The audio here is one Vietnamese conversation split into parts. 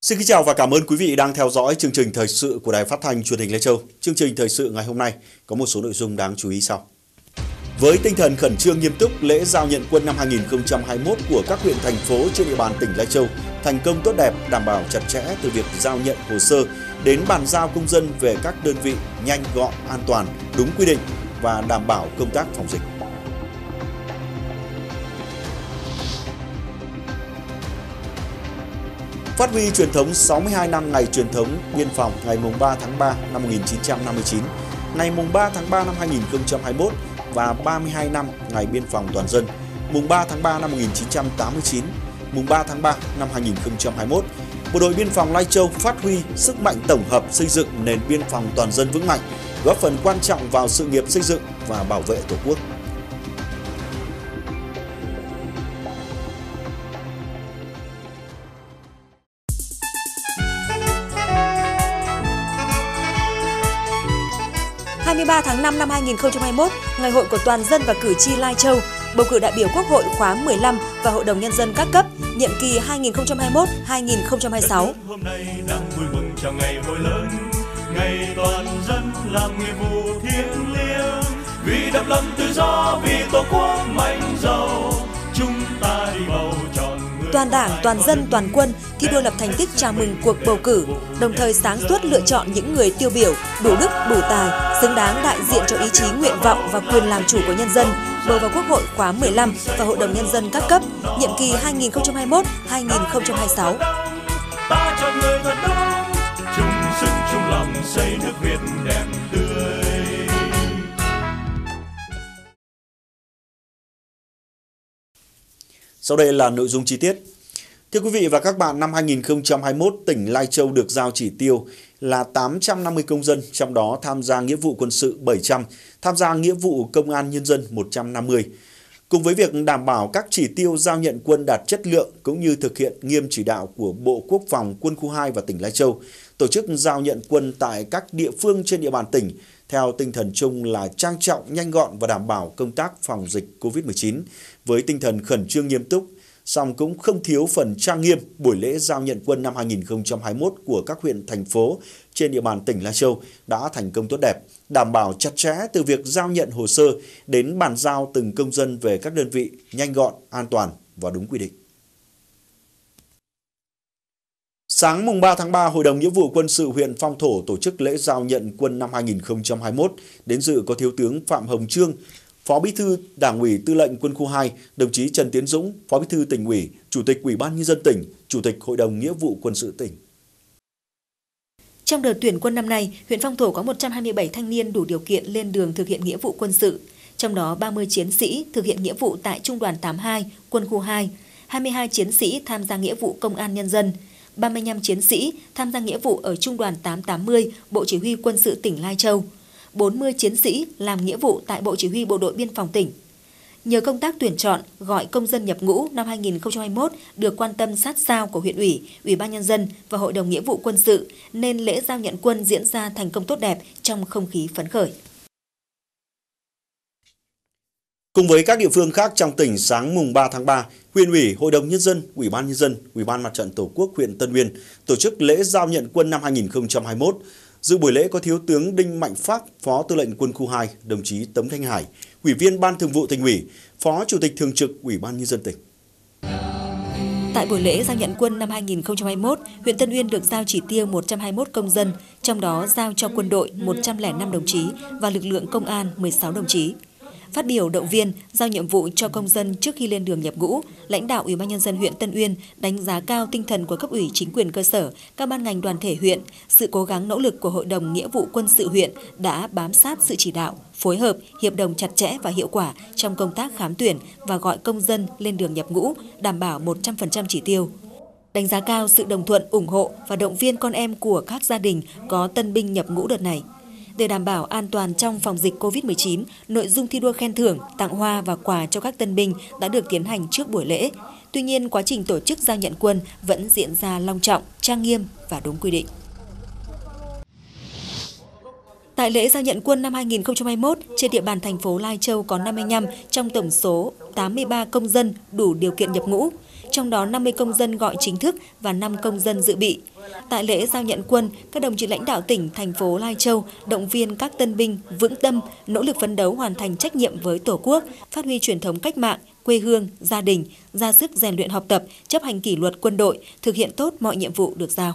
Xin kính chào và cảm ơn quý vị đang theo dõi chương trình thời sự của Đài Phát thanh Truyền hình Lai Châu. Chương trình thời sự ngày hôm nay có một số nội dung đáng chú ý sau. Với tinh thần khẩn trương nghiêm túc, lễ giao nhận quân năm 2021 của các huyện thành phố trên địa bàn tỉnh Lai Châu thành công tốt đẹp, đảm bảo chặt chẽ từ việc giao nhận hồ sơ đến bàn giao công dân về các đơn vị nhanh gọn, an toàn, đúng quy định và đảm bảo công tác phòng dịch. Phát huy truyền thống 62 năm ngày truyền thống biên phòng ngày 3 tháng 3 năm 1959, ngày 3 tháng 3 năm 2021 và 32 năm ngày biên phòng toàn dân, mùng 3 tháng 3 năm 1989, mùng 3 tháng 3 năm 2021, Bộ đội Biên phòng Lai Châu phát huy sức mạnh tổng hợp xây dựng nền biên phòng toàn dân vững mạnh, góp phần quan trọng vào sự nghiệp xây dựng và bảo vệ Tổ quốc. Ngày 23 tháng 5 năm 2021, Ngày hội của toàn dân và cử tri Lai Châu bầu cử đại biểu Quốc hội khóa 15 và Hội đồng Nhân dân các cấp, nhiệm kỳ 2021-2026. Hôm nay đang vui mừng chào ngày hội lớn, ngày toàn dân làm nghĩa vụ thiêng liêng, vì độc lập tự do, vì Tổ quốc mạnh giàu, chúng ta đi bầu chọn. Toàn Đảng, toàn dân, toàn quân thi đua lập thành tích chào mừng cuộc bầu cử, đồng thời sáng suốt lựa chọn những người tiêu biểu, đủ đức, đủ tài, xứng đáng đại diện cho ý chí, nguyện vọng và quyền làm chủ của nhân dân, bầu vào Quốc hội khóa 15 và Hội đồng Nhân dân các cấp, nhiệm kỳ 2021-2026. Ta chọn người thật đông, chung sức chung lòng xây nước Việt đẹp tươi. Sau đây là nội dung chi tiết. Thưa quý vị và các bạn, năm 2021, tỉnh Lai Châu được giao chỉ tiêu là 850 công dân, trong đó tham gia nghĩa vụ quân sự 700, tham gia nghĩa vụ công an nhân dân 150. Cùng với việc đảm bảo các chỉ tiêu giao nhận quân đạt chất lượng cũng như thực hiện nghiêm chỉ đạo của Bộ Quốc phòng, Quân khu 2 và tỉnh Lai Châu, tổ chức giao nhận quân tại các địa phương trên địa bàn tỉnh theo tinh thần chung là trang trọng, nhanh gọn và đảm bảo công tác phòng dịch COVID-19 với tinh thần khẩn trương nghiêm túc, song cũng không thiếu phần trang nghiêm. Buổi lễ giao nhận quân năm 2021 của các huyện, thành phố trên địa bàn tỉnh Lai Châu đã thành công tốt đẹp, đảm bảo chặt chẽ từ việc giao nhận hồ sơ đến bàn giao từng công dân về các đơn vị nhanh gọn, an toàn và đúng quy định. Sáng mùng 3 tháng 3, Hội đồng Nghĩa vụ Quân sự huyện Phong Thổ tổ chức lễ giao nhận quân năm 2021. Đến dự có Thiếu tướng Phạm Hồng Trương, Phó Bí thư Đảng ủy Tư lệnh Quân khu 2, đồng chí Trần Tiến Dũng, Phó Bí thư Tỉnh ủy, Chủ tịch Ủy ban Nhân dân tỉnh, Chủ tịch Hội đồng Nghĩa vụ Quân sự tỉnh. Trong đợt tuyển quân năm nay, huyện Phong Thổ có 127 thanh niên đủ điều kiện lên đường thực hiện nghĩa vụ quân sự, trong đó 30 chiến sĩ thực hiện nghĩa vụ tại Trung đoàn 82, Quân khu 2, 22 chiến sĩ tham gia nghĩa vụ Công an Nhân dân, 35 chiến sĩ tham gia nghĩa vụ ở Trung đoàn 880, Bộ Chỉ huy Quân sự tỉnh Lai Châu, 40 chiến sĩ làm nghĩa vụ tại Bộ Chỉ huy Bộ đội Biên phòng tỉnh. Nhờ công tác tuyển chọn, gọi công dân nhập ngũ năm 2021 được quan tâm sát sao của huyện ủy, Ủy ban Nhân dân và Hội đồng Nghĩa vụ Quân sự, nên lễ giao nhận quân diễn ra thành công tốt đẹp trong không khí phấn khởi. Cùng với các địa phương khác trong tỉnh, sáng mùng 3 tháng 3, huyện ủy, Hội đồng Nhân dân, Ủy ban Nhân dân, Ủy ban Mặt trận Tổ quốc huyện Tân Uyên tổ chức lễ giao nhận quân năm 2021. Dự buổi lễ có Thiếu tướng Đinh Mạnh Phát, Phó Tư lệnh Quân khu 2, đồng chí Tống Thanh Hải, Ủy viên Ban Thường vụ Tỉnh ủy, Phó Chủ tịch Thường trực Ủy ban Nhân dân tỉnh. Tại buổi lễ giao nhận quân năm 2021, huyện Tân Uyên được giao chỉ tiêu 121 công dân, trong đó giao cho quân đội 105 đồng chí và lực lượng công an 16 đồng chí. Phát biểu động viên, giao nhiệm vụ cho công dân trước khi lên đường nhập ngũ, lãnh đạo Ủy ban Nhân dân huyện Tân Uyên đánh giá cao tinh thần của cấp ủy chính quyền cơ sở, các ban ngành đoàn thể huyện, sự cố gắng nỗ lực của Hội đồng Nghĩa vụ Quân sự huyện đã bám sát sự chỉ đạo, phối hợp, hiệp đồng chặt chẽ và hiệu quả trong công tác khám tuyển và gọi công dân lên đường nhập ngũ, đảm bảo 100% chỉ tiêu. Đánh giá cao sự đồng thuận, ủng hộ và động viên con em của các gia đình có tân binh nhập ngũ đợt này. Để đảm bảo an toàn trong phòng dịch COVID-19, nội dung thi đua khen thưởng, tặng hoa và quà cho các tân binh đã được tiến hành trước buổi lễ. Tuy nhiên, quá trình tổ chức giao nhận quân vẫn diễn ra long trọng, trang nghiêm và đúng quy định. Tại lễ giao nhận quân năm 2021, trên địa bàn thành phố Lai Châu có 55 trong tổng số 83 công dân đủ điều kiện nhập ngũ, trong đó 50 công dân gọi chính thức và 5 công dân dự bị. Tại lễ giao nhận quân, các đồng chí lãnh đạo tỉnh, thành phố Lai Châu động viên các tân binh vững tâm, nỗ lực phấn đấu hoàn thành trách nhiệm với Tổ quốc, phát huy truyền thống cách mạng, quê hương, gia đình, ra sức rèn luyện học tập, chấp hành kỷ luật quân đội, thực hiện tốt mọi nhiệm vụ được giao.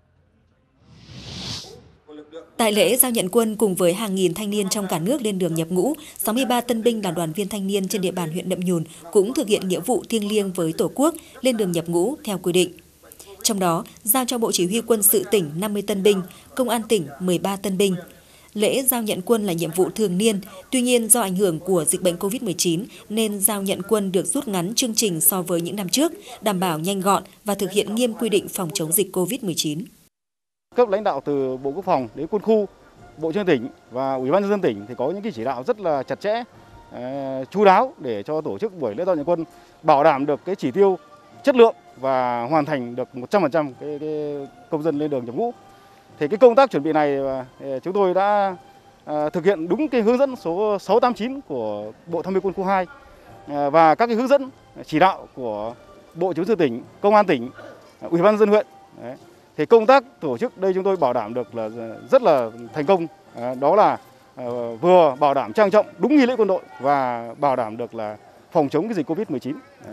Tại lễ giao nhận quân cùng với hàng nghìn thanh niên trong cả nước lên đường nhập ngũ, 63 tân binh là đoàn viên thanh niên trên địa bàn huyện Nậm Nhùn cũng thực hiện nghĩa vụ thiêng liêng với Tổ quốc, lên đường nhập ngũ theo quy định. Trong đó, giao cho Bộ Chỉ huy Quân sự tỉnh 50 tân binh, Công an tỉnh 13 tân binh. Lễ giao nhận quân là nhiệm vụ thường niên, tuy nhiên do ảnh hưởng của dịch bệnh COVID-19 nên giao nhận quân được rút ngắn chương trình so với những năm trước, đảm bảo nhanh gọn và thực hiện nghiêm quy định phòng chống dịch COVID-19. Cấp lãnh đạo từ Bộ Quốc phòng đến quân khu, Bộ Chỉ huy tỉnh và Ủy ban nhân dân tỉnh thì có những cái chỉ đạo rất là chặt chẽ, chu đáo để cho tổ chức buổi lễ giao nhận quân bảo đảm được cái chỉ tiêu chất lượng và hoàn thành được 100% cái công dân lên đường nhập ngũ. Thì cái công tác chuẩn bị này chúng tôi đã thực hiện đúng cái hướng dẫn số 689 của Bộ Tham mưu Quân khu 2 và các cái hướng dẫn chỉ đạo của Bộ Chỉ huy tỉnh, Công an tỉnh, Ủy ban nhân dân huyện. Đấy. Thì công tác tổ chức đây chúng tôi bảo đảm được là rất là thành công, đó là vừa bảo đảm trang trọng đúng nghi lễ quân đội và bảo đảm được là phòng chống cái dịch Covid-19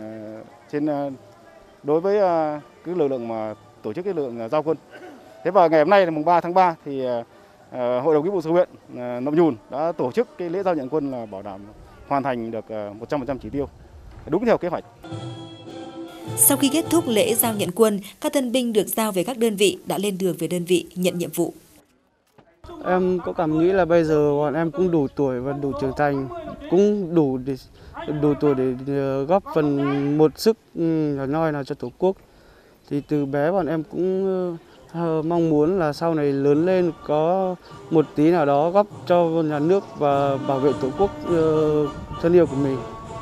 đối với cái lực lượng mà tổ chức cái lượng giao quân. Thế và ngày hôm nay là mùng 3 tháng 3 thì Hội đồng Nghĩa vụ Quân sự huyện Nậm Nhùn đã tổ chức cái lễ giao nhận quân là bảo đảm hoàn thành được 100% chỉ tiêu đúng theo kế hoạch. Sau khi kết thúc lễ giao nhận quân, các tân binh được giao về các đơn vị đã lên đường về đơn vị nhận nhiệm vụ. Em có cảm nghĩ là bây giờ bọn em cũng đủ tuổi và đủ trưởng thành, cũng đủ tuổi để góp phần một sức nhỏ nhoi nào cho Tổ quốc. Thì từ bé bọn em cũng mong muốn là sau này lớn lên có một tí nào đó góp cho nhà nước và bảo vệ Tổ quốc thân yêu của mình.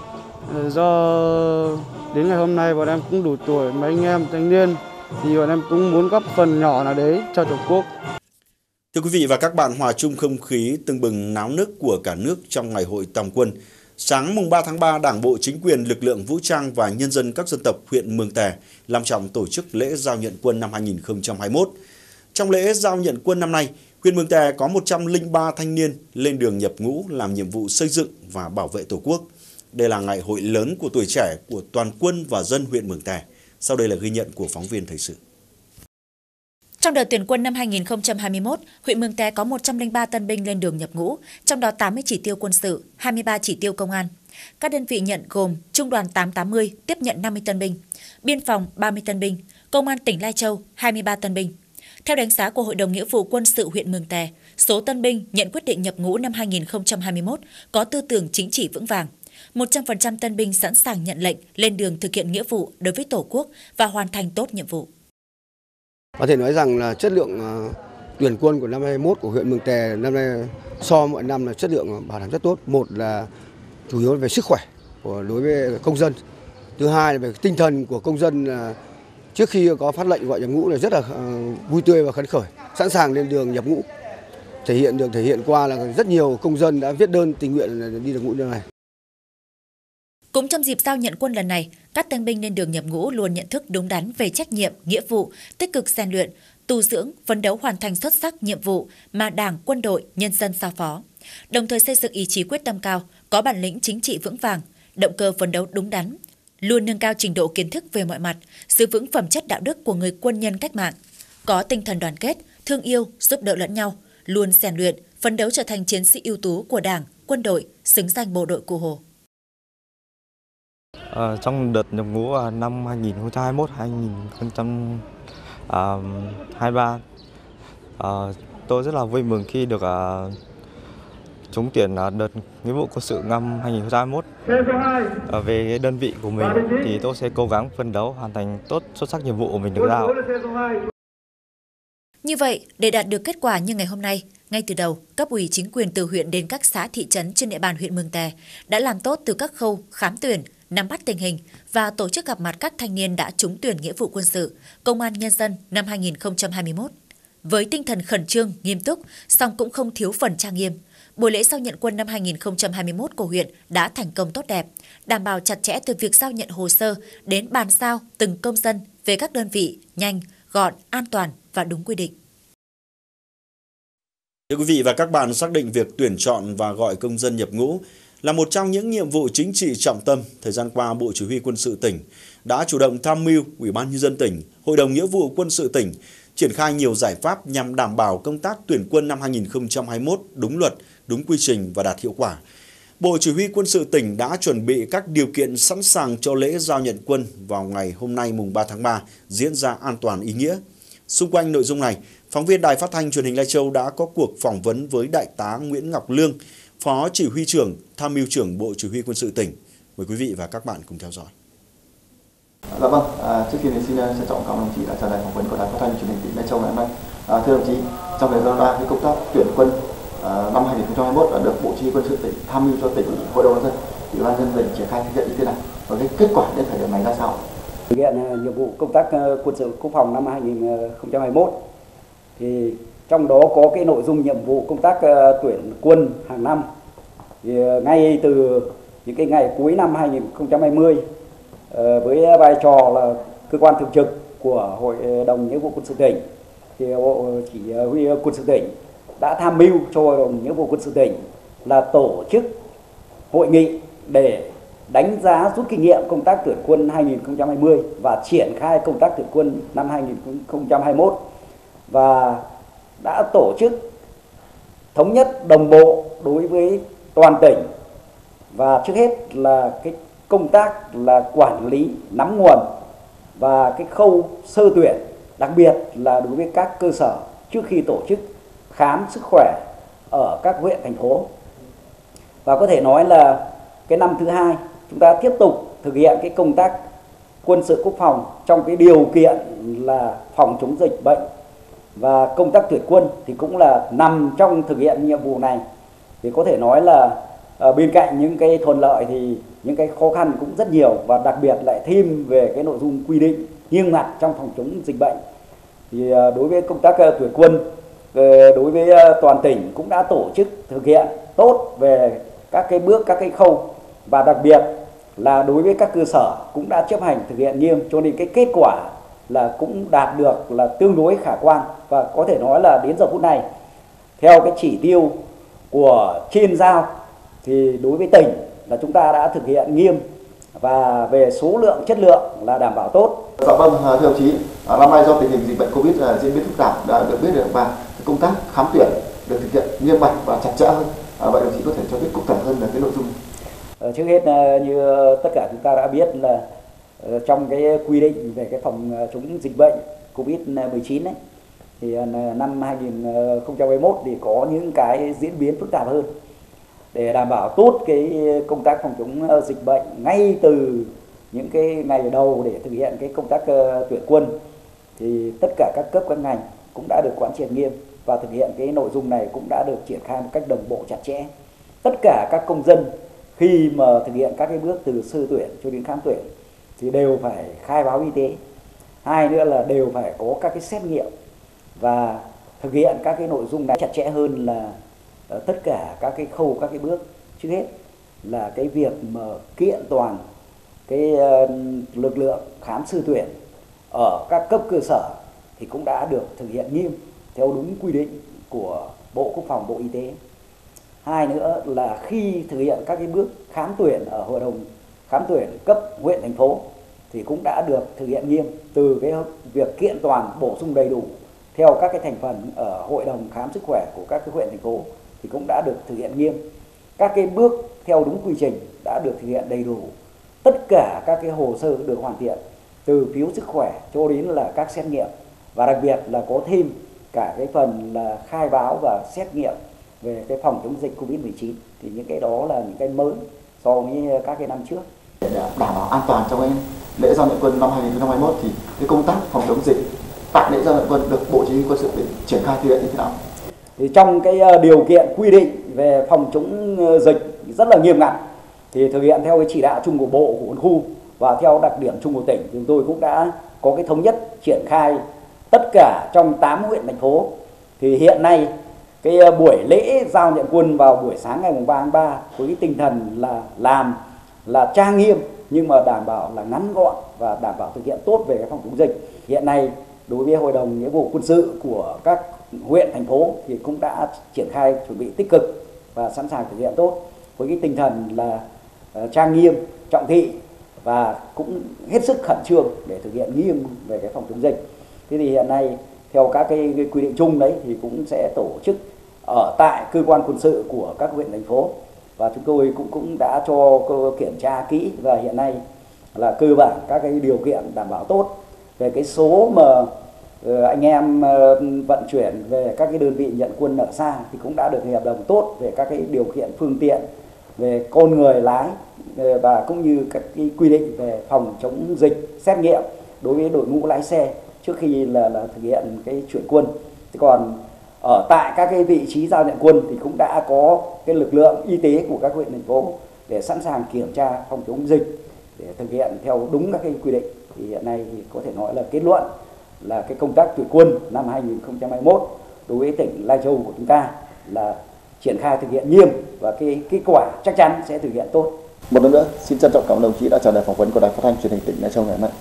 Do đến ngày hôm nay bọn em cũng đủ tuổi, mấy anh em thanh niên thì bọn em cũng muốn góp phần nhỏ nào đấy cho Tổ quốc. Thưa quý vị và các bạn, hòa chung không khí tưng bừng náo nức của cả nước trong ngày hội tòng quân. Sáng mùng 3 tháng 3, Đảng bộ, chính quyền, lực lượng vũ trang và nhân dân các dân tộc huyện Mường Tè long trọng tổ chức lễ giao nhận quân năm 2021. Trong lễ giao nhận quân năm nay, huyện Mường Tè có 103 thanh niên lên đường nhập ngũ làm nhiệm vụ xây dựng và bảo vệ Tổ quốc. Đây là ngày hội lớn của tuổi trẻ của toàn quân và dân huyện Mường Tè. Sau đây là ghi nhận của phóng viên thời sự. Trong đợt tuyển quân năm 2021, huyện Mường Tè có 103 tân binh lên đường nhập ngũ, trong đó 80 chỉ tiêu quân sự, 23 chỉ tiêu công an. Các đơn vị nhận gồm Trung đoàn 880 tiếp nhận 50 tân binh, Biên phòng 30 tân binh, Công an tỉnh Lai Châu 23 tân binh. Theo đánh giá của Hội đồng Nghĩa vụ Quân sự huyện Mường Tè, số tân binh nhận quyết định nhập ngũ năm 2021 có tư tưởng chính trị vững vàng. 100% tân binh sẵn sàng nhận lệnh lên đường thực hiện nghĩa vụ đối với Tổ quốc và hoàn thành tốt nhiệm vụ. Có thể nói rằng là chất lượng tuyển quân của năm 2021 của huyện Mường Tè năm nay so mọi năm là chất lượng bảo đảm rất tốt. Một là chủ yếu về sức khỏe đối với công dân. Thứ hai là về tinh thần của công dân trước khi có phát lệnh gọi nhập ngũ là rất là vui tươi và phấn khởi, sẵn sàng lên đường nhập ngũ. Thể hiện qua là rất nhiều công dân đã viết đơn tình nguyện đi nhập ngũ như này. Cũng trong dịp giao nhận quân lần này, các tân binh lên đường nhập ngũ luôn nhận thức đúng đắn về trách nhiệm, nghĩa vụ, tích cực rèn luyện, tu dưỡng, phấn đấu hoàn thành xuất sắc nhiệm vụ mà Đảng, quân đội, nhân dân giao phó. Đồng thời xây dựng ý chí quyết tâm cao, có bản lĩnh chính trị vững vàng, động cơ phấn đấu đúng đắn, luôn nâng cao trình độ kiến thức về mọi mặt, giữ vững phẩm chất đạo đức của người quân nhân cách mạng, có tinh thần đoàn kết, thương yêu, giúp đỡ lẫn nhau, luôn rèn luyện, phấn đấu trở thành chiến sĩ ưu tú của Đảng, quân đội, xứng danh bộ đội Cụ Hồ. Trong đợt nhập ngũ năm 2021-2023, tôi rất là vui mừng khi được trúng tuyển đợt nghĩa vụ quân sự năm 2021. Về cái đơn vị của mình thì tôi sẽ cố gắng phấn đấu hoàn thành tốt xuất sắc nhiệm vụ của mình được giao. Như vậy, để đạt được kết quả như ngày hôm nay, ngay từ đầu, cấp ủy chính quyền từ huyện đến các xã thị trấn trên địa bàn huyện Mường Tè đã làm tốt từ các khâu khám tuyển, nắm bắt tình hình và tổ chức gặp mặt các thanh niên đã trúng tuyển nghĩa vụ quân sự, công an nhân dân năm 2021. Với tinh thần khẩn trương, nghiêm túc, song cũng không thiếu phần trang nghiêm, buổi lễ giao nhận quân năm 2021 của huyện đã thành công tốt đẹp, đảm bảo chặt chẽ từ việc giao nhận hồ sơ đến bàn giao từng công dân về các đơn vị nhanh, gọn, an toàn, và đúng quy định. Thưa quý vị và các bạn, xác định việc tuyển chọn và gọi công dân nhập ngũ là một trong những nhiệm vụ chính trị trọng tâm. Thời gian qua, Bộ Chỉ huy Quân sự tỉnh đã chủ động tham mưu Ủy ban Nhân dân tỉnh, Hội đồng Nghĩa vụ Quân sự tỉnh triển khai nhiều giải pháp nhằm đảm bảo công tác tuyển quân năm 2021 đúng luật, đúng quy trình và đạt hiệu quả. Bộ Chỉ huy Quân sự tỉnh đã chuẩn bị các điều kiện sẵn sàng cho lễ giao nhận quân vào ngày hôm nay mùng 3 tháng 3 diễn ra an toàn ý nghĩa. Xung quanh nội dung này, phóng viên Đài Phát thanh Truyền hình Lai Châu đã có cuộc phỏng vấn với Đại tá Nguyễn Ngọc Lương, Phó Chỉ huy trưởng, Tham mưu trưởng Bộ Chỉ huy Quân sự tỉnh. Mời quý vị và các bạn cùng theo dõi. Dạ vâng, trước tiên thì xin trân trọng cảm ơn đồng chí đã trả lời phỏng vấn của Đài Phát thanh Truyền hình tỉnh Lai Châu ngày hôm nay. Thưa đồng chí, trong thời gian qua, công tác tuyển quân năm 2021 đã được Bộ Chỉ huy Quân sự tỉnh tham mưu cho tỉnh, Hội đồng nhân dân, Ủy ban nhân dân tỉnh triển khai thực hiện như thế nào và cái kết quả đến thời điểm này ra sao? Thực hiện nhiệm vụ công tác quân sự quốc phòng năm 2021 thì trong đó có cái nội dung nhiệm vụ công tác tuyển quân hàng năm. Thì ngay từ những cái ngày cuối năm 2020 với vai trò là cơ quan thường trực của Hội đồng Nghĩa vụ Quân sự tỉnh thì Bộ Chỉ huy Quân sự tỉnh đã tham mưu cho Hội đồng Nghĩa vụ Quân sự tỉnh là tổ chức hội nghị để đánh giá rút kinh nghiệm công tác tuyển quân 2020 và triển khai công tác tuyển quân năm 2021 và đã tổ chức thống nhất đồng bộ đối với toàn tỉnh. Và trước hết là cái công tác là quản lý nắm nguồn và cái khâu sơ tuyển, đặc biệt là đối với các cơ sở trước khi tổ chức khám sức khỏe ở các huyện, thành phố. Và có thể nói là cái năm thứ hai chúng ta tiếp tục thực hiện cái công tác quân sự quốc phòng trong cái điều kiện là phòng chống dịch bệnh, và công tác tuyển quân thì cũng là nằm trong thực hiện nhiệm vụ này. Thì có thể nói là bên cạnh những cái thuận lợi thì những cái khó khăn cũng rất nhiều, và đặc biệt lại thêm về cái nội dung quy định nghiêm ngặt trong phòng chống dịch bệnh. Thì đối với công tác tuyển quân, đối với toàn tỉnh cũng đã tổ chức thực hiện tốt về các cái bước, các cái khâu, và đặc biệt là đối với các cơ sở cũng đã chấp hành thực hiện nghiêm, cho nên cái kết quả là cũng đạt được là tương đối khả quan. Và có thể nói là đến giờ phút này, theo cái chỉ tiêu của trên giao thì đối với tỉnh là chúng ta đã thực hiện nghiêm, và về số lượng, chất lượng là đảm bảo tốt. Dạ vâng, thưa đồng chí, năm nay do tình hình dịch bệnh Covid diễn biến phức tạp đã được biết được, và công tác khám tuyển được thực hiện nghiêm ngặt và chặt chẽ hơn. Vậy đồng chí có thể cho biết cụ thể hơn về cái nội dung? Trước hết như tất cả chúng ta đã biết là trong cái quy định về cái phòng chống dịch bệnh Covid-19 ấy, thì năm 2021 thì có những cái diễn biến phức tạp hơn. Để đảm bảo tốt cái công tác phòng chống dịch bệnh ngay từ những cái ngày đầu để thực hiện cái công tác tuyển quân, thì tất cả các cấp, các ngành cũng đã được quán triệt nghiêm, và thực hiện cái nội dung này cũng đã được triển khai một cách đồng bộ chặt chẽ. Tất cả các công dân khi mà thực hiện các cái bước từ sơ tuyển cho đến khám tuyển thì đều phải khai báo y tế. Hai nữa là đều phải có các cái xét nghiệm, và thực hiện các cái nội dung này chặt chẽ hơn là tất cả các cái khâu, các cái bước. Trước hết là cái việc mà kiện toàn cái lực lượng khám sơ tuyển ở các cấp cơ sở thì cũng đã được thực hiện nghiêm theo đúng quy định của Bộ Quốc phòng, Bộ Y tế. Hai nữa là khi thực hiện các cái bước khám tuyển ở hội đồng khám tuyển cấp huyện, thành phố thì cũng đã được thực hiện nghiêm, từ cái việc kiện toàn, bổ sung đầy đủ theo các cái thành phần ở hội đồng khám sức khỏe của các cái huyện, thành phố thì cũng đã được thực hiện nghiêm. Các cái bước theo đúng quy trình đã được thực hiện đầy đủ. Tất cả các cái hồ sơ được hoàn thiện, từ phiếu sức khỏe cho đến là các xét nghiệm, và đặc biệt là có thêm cả cái phần là khai báo và xét nghiệm về cái phòng chống dịch Covid-19. Thì những cái đó là những cái mới so với các cái năm trước. Để đảm bảo an toàn trong cái lễ giao nhận quân năm 2021 thì cái công tác phòng chống dịch tại lễ giao nhận quân được Bộ Chỉ huy Quân sự tỉnh triển khai thực hiện như thế nào? Thì trong cái điều kiện quy định về phòng chống dịch rất là nghiêm ngặt, thì thực hiện theo cái chỉ đạo chung của Bộ, của Quân khu và theo đặc điểm chung của tỉnh, chúng tôi cũng đã có cái thống nhất triển khai tất cả trong 8 huyện, thành phố. Thì hiện nay cái buổi lễ giao nhận quân vào buổi sáng ngày 3 tháng 3 với cái tinh thần là làm là trang nghiêm nhưng mà đảm bảo là ngắn gọn và đảm bảo thực hiện tốt về cái phòng chống dịch. Hiện nay đối với Hội đồng Nghĩa vụ Quân sự của các huyện, thành phố thì cũng đã triển khai chuẩn bị tích cực và sẵn sàng thực hiện tốt với cái tinh thần là trang nghiêm, trọng thị và cũng hết sức khẩn trương để thực hiện nghiêm về cái phòng chống dịch. Thế thì hiện nay theo các cái quy định chung đấy thì cũng sẽ tổ chức ở tại cơ quan quân sự của các huyện, thành phố, và chúng tôi cũng đã cho kiểm tra kỹ và hiện nay là cơ bản các cái điều kiện đảm bảo tốt về cái số mà anh em vận chuyển về các cái đơn vị nhận quân ở xa thì cũng đã được hợp đồng tốt về các cái điều kiện phương tiện, về con người lái và cũng như các cái quy định về phòng chống dịch, xét nghiệm đối với đội ngũ lái xe trước khi là thực hiện cái chuyển quân. Thế còn ở tại các cái vị trí giao nhận quân thì cũng đã có cái lực lượng y tế của các huyện, thành phố để sẵn sàng kiểm tra phòng chống dịch để thực hiện theo đúng các cái quy định. Thì hiện nay thì có thể nói là kết luận là cái công tác tuyển quân năm 2021 đối với tỉnh Lai Châu của chúng ta là triển khai thực hiện nghiêm và cái kết quả chắc chắn sẽ thực hiện tốt. Một lần nữa, xin trân trọng cảm ơn đồng chí đã trả lời phỏng vấn của Đài Phát thanh Truyền hình tỉnh Lai Châu ngày hôm nay.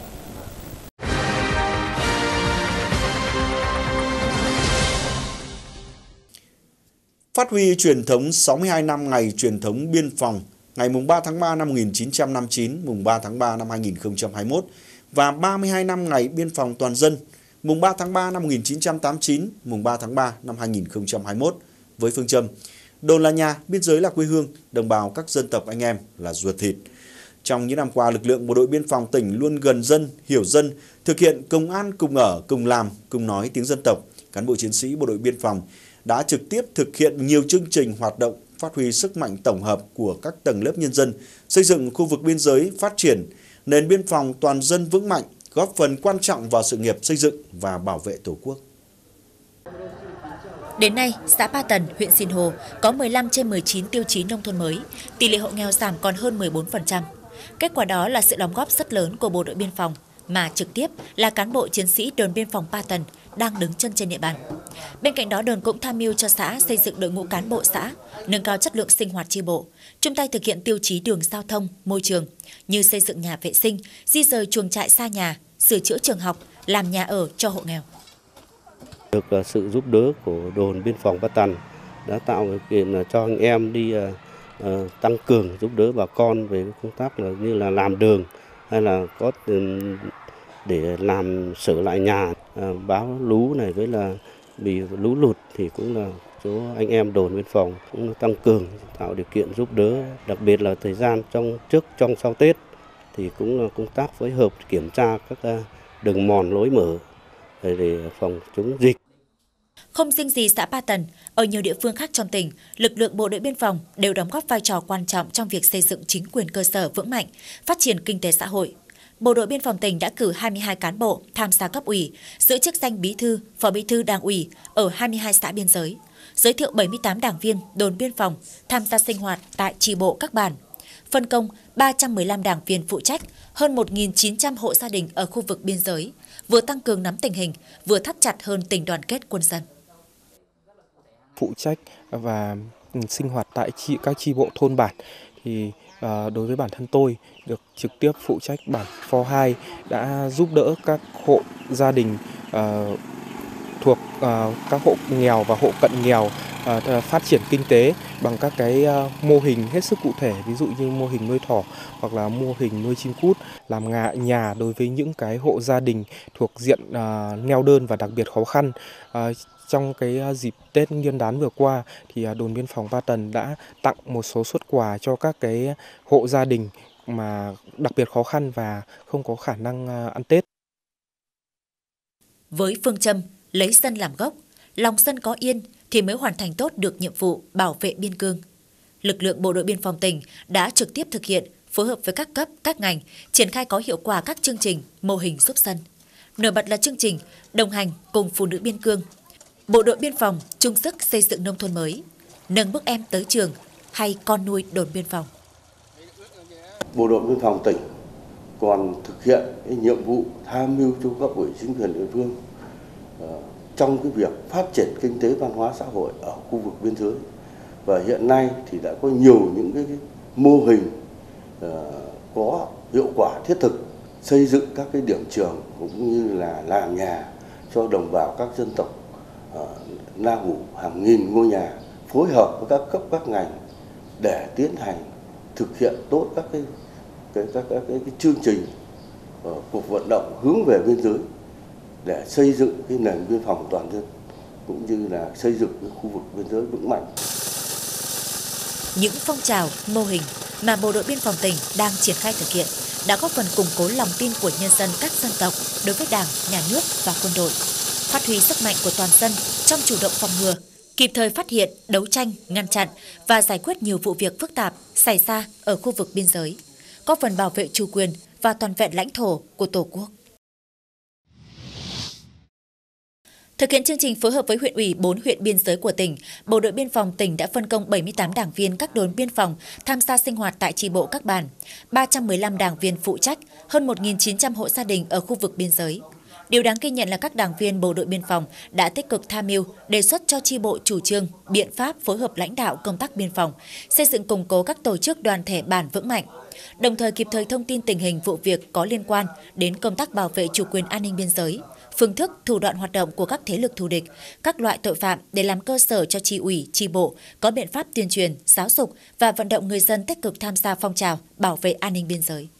Phát huy truyền thống 62 năm ngày truyền thống biên phòng, ngày mùng 3 tháng 3 năm 1959, mùng 3 tháng 3 năm 2021 và 32 năm ngày biên phòng toàn dân, mùng 3 tháng 3 năm 1989, mùng 3 tháng 3 năm 2021 với phương châm đồn là nhà, biên giới là quê hương, đồng bào các dân tộc anh em là ruột thịt. Trong những năm qua, lực lượng bộ đội biên phòng tỉnh luôn gần dân, hiểu dân, thực hiện công an cùng ở, cùng làm, cùng nói tiếng dân tộc. Cán bộ chiến sĩ bộ đội biên phòng đã trực tiếp thực hiện nhiều chương trình hoạt động phát huy sức mạnh tổng hợp của các tầng lớp nhân dân, xây dựng khu vực biên giới phát triển, nền biên phòng toàn dân vững mạnh, góp phần quan trọng vào sự nghiệp xây dựng và bảo vệ Tổ quốc. Đến nay, xã Ba Tần, huyện Sinh Hồ có 15 trên 19 tiêu chí nông thôn mới, tỷ lệ hộ nghèo giảm còn hơn 14%. Kết quả đó là sự đóng góp rất lớn của bộ đội biên phòng, mà trực tiếp là cán bộ chiến sĩ đồn biên phòng Ba Tần đang đứng chân trên địa bàn. Bên cạnh đó, đồn cũng tham mưu cho xã xây dựng đội ngũ cán bộ xã, nâng cao chất lượng sinh hoạt chi bộ, chung tay thực hiện tiêu chí đường giao thông, môi trường như xây dựng nhà vệ sinh, di rời chuồng trại xa nhà, sửa chữa trường học, làm nhà ở cho hộ nghèo. Được sự giúp đỡ của đồn biên phòng Ba Tần đã tạo điều kiện cho anh em đi tăng cường giúp đỡ bà con về công tác như là làm đường hay là có để làm sửa lại nhà, báo lũ này với là bị lũ lụt thì cũng là số anh em đồn biên phòng cũng tăng cường tạo điều kiện giúp đỡ, đặc biệt là thời gian trước trong sau Tết thì cũng là công tác phối hợp kiểm tra các đường mòn lối mở để phòng chống dịch. Không riêng gì xã Ba Tần, ở nhiều địa phương khác trong tỉnh, lực lượng bộ đội biên phòng đều đóng góp vai trò quan trọng trong việc xây dựng chính quyền cơ sở vững mạnh, phát triển kinh tế xã hội. Bộ đội biên phòng tỉnh đã cử 22 cán bộ tham gia cấp ủy, giữ chức danh bí thư, phó bí thư đảng ủy ở 22 xã biên giới, giới thiệu 78 đảng viên đồn biên phòng tham gia sinh hoạt tại chi bộ các bản, phân công 315 đảng viên phụ trách hơn 1.900 hộ gia đình ở khu vực biên giới, vừa tăng cường nắm tình hình, vừa thắt chặt hơn tình đoàn kết quân dân. Phụ trách và sinh hoạt tại các chi bộ thôn bản thì đối với bản thân tôi được trực tiếp phụ trách bản Phò 2 đã giúp đỡ các hộ gia đình thuộc các hộ nghèo và hộ cận nghèo phát triển kinh tế bằng các cái mô hình hết sức cụ thể, ví dụ như mô hình nuôi thỏ hoặc là mô hình nuôi chim cút, làm nhà đối với những cái hộ gia đình thuộc diện neo đơn và đặc biệt khó khăn. Trong cái dịp Tết Nguyên đán vừa qua thì đồn biên phòng Ba Tần đã tặng một số suất quà cho các cái hộ gia đình mà đặc biệt khó khăn và không có khả năng ăn Tết. Với phương châm lấy dân làm gốc, lòng dân có yên thì mới hoàn thành tốt được nhiệm vụ bảo vệ biên cương. Lực lượng bộ đội biên phòng tỉnh đã trực tiếp thực hiện, phối hợp với các cấp, các ngành, triển khai có hiệu quả các chương trình, mô hình giúp dân. Nổi bật là chương trình đồng hành cùng phụ nữ biên cương, bộ đội biên phòng chung sức xây dựng nông thôn mới, nâng bước em tới trường hay con nuôi đồn biên phòng. Bộ đội biên phòng tỉnh còn thực hiện cái nhiệm vụ tham mưu cho cấp ủy chính quyền địa phương trong cái việc phát triển kinh tế văn hóa xã hội ở khu vực biên giới, và hiện nay thì đã có nhiều những cái mô hình có hiệu quả thiết thực, xây dựng các cái điểm trường cũng như là làm nhà cho đồng bào các dân tộc Na Hủ hàng nghìn ngôi nhà, phối hợp với các cấp các ngành để tiến hành thực hiện tốt các cái chương trình cuộc vận động hướng về biên giới để xây dựng cái nền biên phòng toàn dân cũng như là xây dựng cái khu vực biên giới vững mạnh. Những phong trào, mô hình mà Bộ đội Biên phòng tỉnh đang triển khai thực hiện đã góp phần củng cố lòng tin của nhân dân các dân tộc đối với Đảng, Nhà nước và quân đội, phát huy sức mạnh của toàn dân trong chủ động phòng ngừa, kịp thời phát hiện, đấu tranh, ngăn chặn và giải quyết nhiều vụ việc phức tạp xảy ra ở khu vực biên giới, góp phần bảo vệ chủ quyền và toàn vẹn lãnh thổ của Tổ quốc. Thực hiện chương trình phối hợp với huyện ủy 4 huyện biên giới của tỉnh, Bộ đội Biên phòng tỉnh đã phân công 78 đảng viên các đồn biên phòng tham gia sinh hoạt tại chi bộ các bản, 315 đảng viên phụ trách, hơn 1.900 hộ gia đình ở khu vực biên giới. Điều đáng ghi nhận là các đảng viên Bộ đội Biên phòng đã tích cực tham mưu, đề xuất cho chi bộ chủ trương, biện pháp phối hợp lãnh đạo công tác biên phòng, xây dựng củng cố các tổ chức đoàn thể bản vững mạnh, đồng thời kịp thời thông tin tình hình vụ việc có liên quan đến công tác bảo vệ chủ quyền an ninh biên giới, phương thức, thủ đoạn hoạt động của các thế lực thù địch, các loại tội phạm để làm cơ sở cho chi ủy, chi bộ có biện pháp tuyên truyền, giáo dục và vận động người dân tích cực tham gia phong trào bảo vệ an ninh biên giới.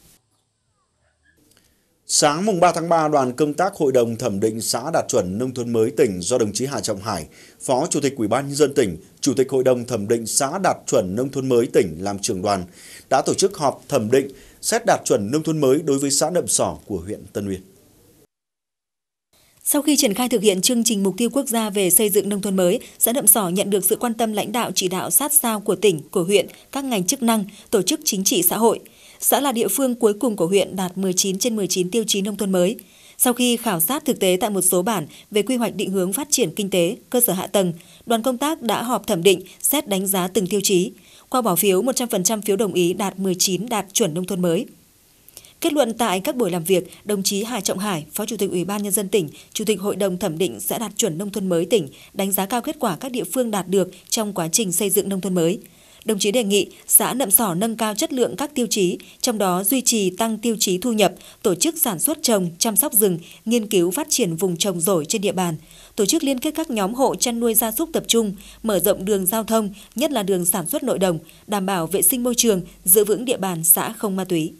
Sáng mùng 3 tháng 3, đoàn công tác Hội đồng thẩm định xã đạt chuẩn nông thôn mới tỉnh do đồng chí Hà Trọng Hải, Phó Chủ tịch Ủy ban Nhân dân tỉnh, Chủ tịch Hội đồng thẩm định xã đạt chuẩn nông thôn mới tỉnh làm trưởng đoàn, đã tổ chức họp thẩm định xét đạt chuẩn nông thôn mới đối với xã Nậm Sỏ của huyện Tân Uyên. Sau khi triển khai thực hiện chương trình mục tiêu quốc gia về xây dựng nông thôn mới, xã Nậm Sỏ nhận được sự quan tâm lãnh đạo chỉ đạo sát sao của tỉnh, của huyện, các ngành chức năng, tổ chức chính trị xã hội. Xã là địa phương cuối cùng của huyện đạt 19 trên 19 tiêu chí nông thôn mới. Sau khi khảo sát thực tế tại một số bản về quy hoạch định hướng phát triển kinh tế, cơ sở hạ tầng, đoàn công tác đã họp thẩm định, xét đánh giá từng tiêu chí. Qua bỏ phiếu, 100% phiếu đồng ý đạt 19 đạt chuẩn nông thôn mới. Kết luận tại các buổi làm việc, đồng chí Hà Trọng Hải, Phó Chủ tịch Ủy ban Nhân dân tỉnh, Chủ tịch Hội đồng thẩm định xã đạt chuẩn nông thôn mới tỉnh, đánh giá cao kết quả các địa phương đạt được trong quá trình xây dựng nông thôn mới. Đồng chí đề nghị xã Nậm Sỏ nâng cao chất lượng các tiêu chí, trong đó duy trì tăng tiêu chí thu nhập, tổ chức sản xuất trồng, chăm sóc rừng, nghiên cứu phát triển vùng trồng dổi trên địa bàn, tổ chức liên kết các nhóm hộ chăn nuôi gia súc tập trung, mở rộng đường giao thông, nhất là đường sản xuất nội đồng, đảm bảo vệ sinh môi trường, giữ vững địa bàn xã không ma túy.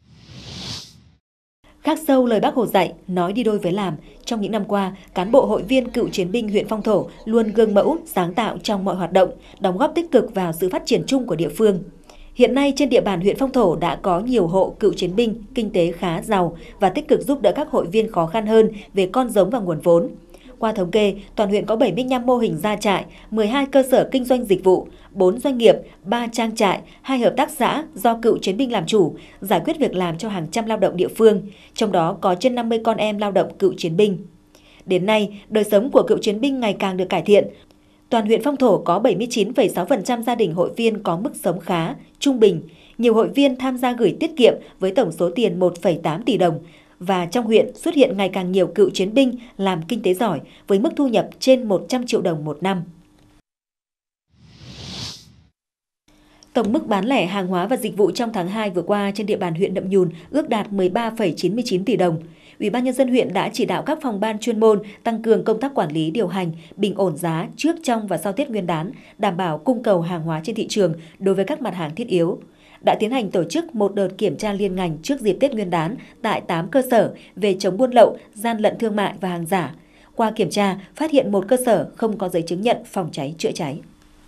Khắc sâu lời Bác Hồ dạy, nói đi đôi với làm. Trong những năm qua, cán bộ hội viên cựu chiến binh huyện Phong Thổ luôn gương mẫu, sáng tạo trong mọi hoạt động, đóng góp tích cực vào sự phát triển chung của địa phương. Hiện nay trên địa bàn huyện Phong Thổ đã có nhiều hộ cựu chiến binh, kinh tế khá giàu và tích cực giúp đỡ các hội viên khó khăn hơn về con giống và nguồn vốn. Qua thống kê, toàn huyện có 75 mô hình gia trại, 12 cơ sở kinh doanh dịch vụ, 4 doanh nghiệp, 3 trang trại, 2 hợp tác xã do cựu chiến binh làm chủ, giải quyết việc làm cho hàng trăm lao động địa phương, trong đó có trên 50 con em lao động cựu chiến binh. Đến nay, đời sống của cựu chiến binh ngày càng được cải thiện. Toàn huyện Phong Thổ có 79,6% gia đình hội viên có mức sống khá, trung bình. Nhiều hội viên tham gia gửi tiết kiệm với tổng số tiền 1,8 tỷ đồng. Và trong huyện xuất hiện ngày càng nhiều cựu chiến binh làm kinh tế giỏi với mức thu nhập trên 100 triệu đồng một năm. Tổng mức bán lẻ hàng hóa và dịch vụ trong tháng 2 vừa qua trên địa bàn huyện Nậm Nhùn ước đạt 13,99 tỷ đồng. Ủy ban Nhân dân huyện đã chỉ đạo các phòng ban chuyên môn tăng cường công tác quản lý điều hành, bình ổn giá trước, trong và sau Tết Nguyên đán, đảm bảo cung cầu hàng hóa trên thị trường đối với các mặt hàng thiết yếu. Đã tiến hành tổ chức một đợt kiểm tra liên ngành trước dịp Tết Nguyên đán tại 8 cơ sở về chống buôn lậu, gian lận thương mại và hàng giả. Qua kiểm tra, phát hiện một cơ sở không có giấy chứng nhận phòng cháy chữa cháy.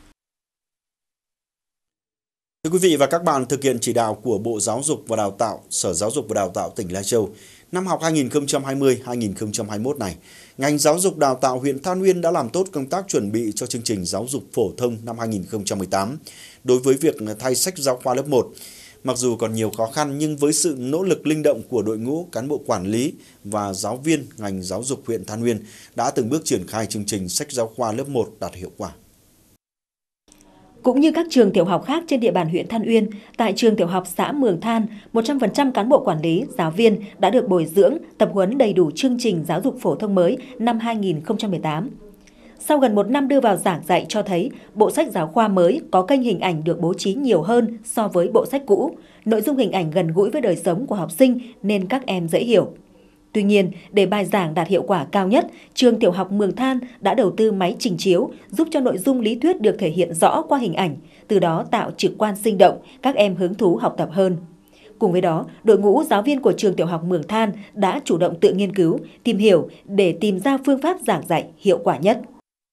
Thưa quý vị và các bạn, thực hiện chỉ đạo của Bộ Giáo dục và Đào tạo, Sở Giáo dục và Đào tạo tỉnh Lai Châu, năm học 2020-2021 này, ngành giáo dục đào tạo huyện Than Uyên đã làm tốt công tác chuẩn bị cho chương trình giáo dục phổ thông năm 2018 đối với việc thay sách giáo khoa lớp 1. Mặc dù còn nhiều khó khăn nhưng với sự nỗ lực linh động của đội ngũ cán bộ quản lý và giáo viên ngành giáo dục huyện Than Uyên đã từng bước triển khai chương trình sách giáo khoa lớp 1 đạt hiệu quả. Cũng như các trường tiểu học khác trên địa bàn huyện Than Uyên, tại trường tiểu học xã Mường Than, 100% cán bộ quản lý, giáo viên đã được bồi dưỡng, tập huấn đầy đủ chương trình giáo dục phổ thông mới năm 2018. Sau gần 1 năm đưa vào giảng dạy cho thấy, bộ sách giáo khoa mới có kênh hình ảnh được bố trí nhiều hơn so với bộ sách cũ, nội dung hình ảnh gần gũi với đời sống của học sinh nên các em dễ hiểu. Tuy nhiên, để bài giảng đạt hiệu quả cao nhất, trường tiểu học Mường Than đã đầu tư máy trình chiếu giúp cho nội dung lý thuyết được thể hiện rõ qua hình ảnh, từ đó tạo trực quan sinh động, các em hứng thú học tập hơn. Cùng với đó, đội ngũ giáo viên của trường tiểu học Mường Than đã chủ động tự nghiên cứu, tìm hiểu để tìm ra phương pháp giảng dạy hiệu quả nhất.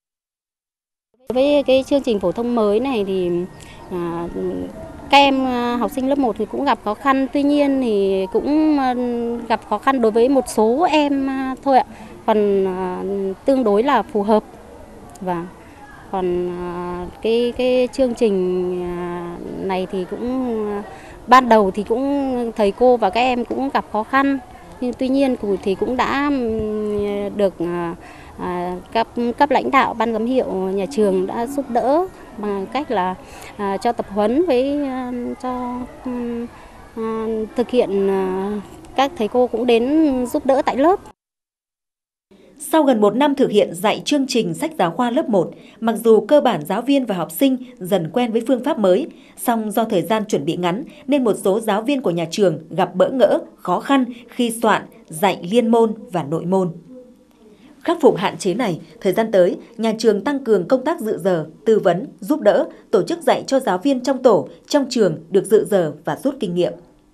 Với cái chương trình phổ thông mới này thì các em học sinh lớp 1 thì cũng gặp khó khăn, tuy nhiên thì cũng gặp khó khăn đối với một số em thôi ạ, còn tương đối là phù hợp. Và còn cái chương trình này thì cũng ban đầu thì cũng thầy cô và các em cũng gặp khó khăn, nhưng tuy nhiên thì cũng đã được cấp lãnh đạo ban giám hiệu nhà trường đã giúp đỡ bằng cách là cho tập huấn cho thực hiện, các thầy cô cũng đến giúp đỡ tại lớp. Sau gần 1 năm thực hiện dạy chương trình sách giáo khoa lớp 1, mặc dù cơ bản giáo viên và học sinh dần quen với phương pháp mới, song do thời gian chuẩn bị ngắn nên một số giáo viên của nhà trường gặp bỡ ngỡ, khó khăn khi soạn, dạy liên môn và nội môn. Khắc phục hạn chế này, thời gian tới, nhà trường tăng cường công tác dự giờ, tư vấn, giúp đỡ, tổ chức dạy cho giáo viên trong tổ, trong trường được dự giờ và rút kinh nghiệm.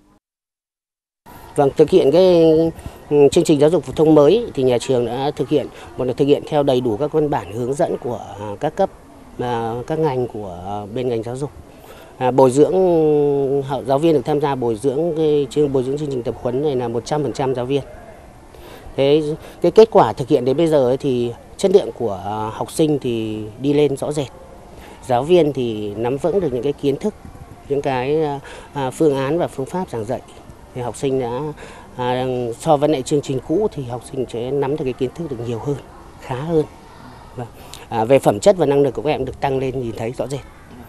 Vâng, thực hiện cái chương trình giáo dục phổ thông mới thì nhà trường đã thực hiện theo đầy đủ các văn bản hướng dẫn của các cấp, các ngành của bên ngành giáo dục. Bồi dưỡng giáo viên được tham gia bồi dưỡng chương trình tập huấn này là 100% giáo viên. Thế cái kết quả thực hiện đến bây giờ ấy thì chất lượng của học sinh thì đi lên rõ rệt. Giáo viên thì nắm vững được những cái kiến thức, những cái phương án và phương pháp giảng dạy. Thì học sinh đã so với lại chương trình cũ thì học sinh sẽ nắm được cái kiến thức được nhiều hơn, khá hơn. Về phẩm chất và năng lực của các em được tăng lên nhìn thấy rõ rệt.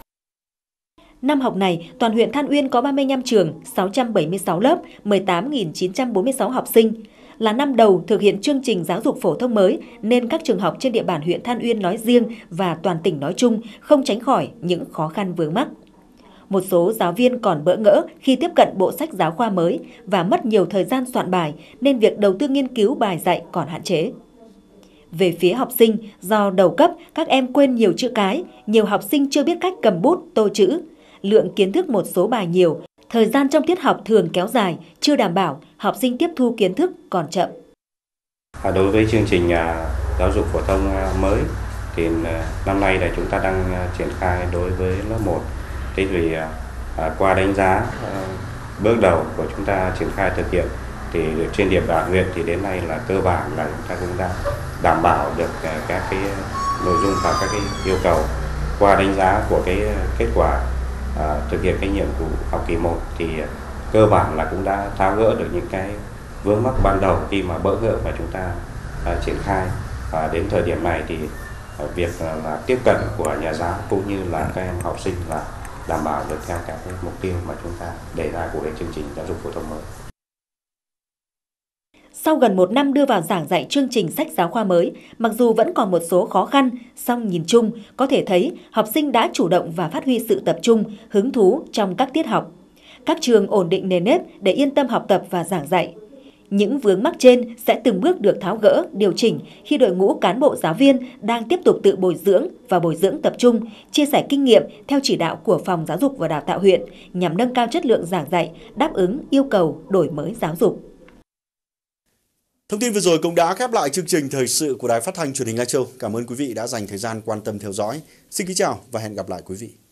Năm học này, toàn huyện Than Uyên có 35 trường, 676 lớp, 18.946 học sinh. Là năm đầu thực hiện chương trình giáo dục phổ thông mới nên các trường học trên địa bàn huyện Than Uyên nói riêng và toàn tỉnh nói chung không tránh khỏi những khó khăn vướng mắc. Một số giáo viên còn bỡ ngỡ khi tiếp cận bộ sách giáo khoa mới và mất nhiều thời gian soạn bài nên việc đầu tư nghiên cứu bài dạy còn hạn chế. Về phía học sinh, do đầu cấp các em quên nhiều chữ cái, nhiều học sinh chưa biết cách cầm bút, tô chữ. Lượng kiến thức một số bài nhiều, thời gian trong tiết học thường kéo dài, chưa đảm bảo, học sinh tiếp thu kiến thức còn chậm. Đối với chương trình giáo dục phổ thông mới thì năm nay là chúng ta đang triển khai đối với lớp 1. Thế vì qua đánh giá bước đầu của chúng ta triển khai thực hiện thì trên địa bàn huyện thì đến nay là cơ bản là chúng ta cũng đã đảm bảo được các cái nội dung và các cái yêu cầu. Qua đánh giá của cái kết quả thực hiện cái nhiệm vụ học kỳ 1 thì cơ bản là cũng đã tháo gỡ được những cái vướng mắc ban đầu khi mà bỡ ngỡ mà chúng ta triển khai. Và đến thời điểm này thì việc là tiếp cận của nhà giáo cũng như là các em học sinh là đảm bảo được theo các cái mục tiêu mà chúng ta đề ra của cái chương trình giáo dục phổ thông mới. Sau gần 1 năm đưa vào giảng dạy chương trình sách giáo khoa mới, mặc dù vẫn còn một số khó khăn, song nhìn chung có thể thấy học sinh đã chủ động và phát huy sự tập trung, hứng thú trong các tiết học. Các trường ổn định nền nếp để yên tâm học tập và giảng dạy. Những vướng mắc trên sẽ từng bước được tháo gỡ, điều chỉnh khi đội ngũ cán bộ giáo viên đang tiếp tục tự bồi dưỡng và bồi dưỡng tập trung, chia sẻ kinh nghiệm theo chỉ đạo của Phòng Giáo dục và Đào tạo huyện nhằm nâng cao chất lượng giảng dạy, đáp ứng yêu cầu đổi mới giáo dục. Thông tin vừa rồi cũng đã khép lại chương trình thời sự của Đài Phát thanh Truyền hình Lai Châu. Cảm ơn quý vị đã dành thời gian quan tâm theo dõi. Xin kính chào và hẹn gặp lại quý vị.